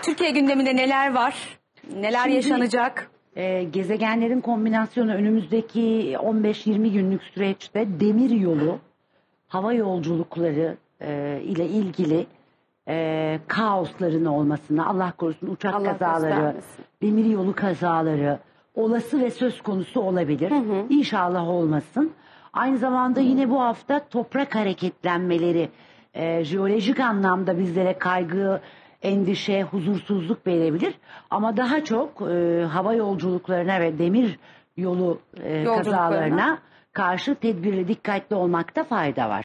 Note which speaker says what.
Speaker 1: Türkiye gündeminde neler var? Neler
Speaker 2: Şimdi,
Speaker 1: yaşanacak?
Speaker 2: Gezegenlerin kombinasyonu önümüzdeki 15-20 günlük süreçte demir yolu, hava yolculukları ile ilgili kaosların olmasına, Allah korusun uçak
Speaker 1: Allah
Speaker 2: kazaları,
Speaker 1: göstermesin.
Speaker 2: demir yolu kazaları olası ve söz konusu olabilir. İnşallah olmasın. Aynı zamanda yine bu hafta toprak hareketlenmeleri jeolojik anlamda bizlere kaygı, endişe, huzursuzluk verebilir. Ama daha çok hava yolculuklarına ve demir yolu kazalarına karşı tedbirli, dikkatli olmakta fayda var.